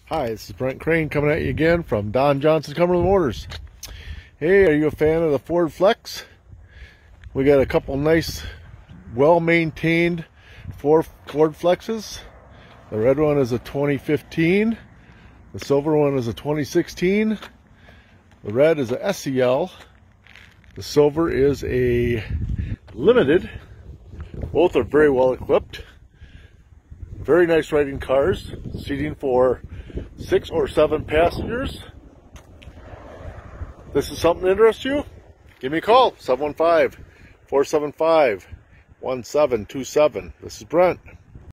Hi, this is Brent Crane coming at you again from Don Johnson's Cumberland Motors. Hey, are you a fan of the Ford Flex? We got a couple nice, well-maintained Ford Flexes. The red one is a 2015. The silver one is a 2016. The red is a SEL. The silver is a Limited. Both are very well equipped. Very nice riding cars. Seating for 6 or 7 passengers. This is something that interests you? Give me a call, 715-475-1727. This is Brent.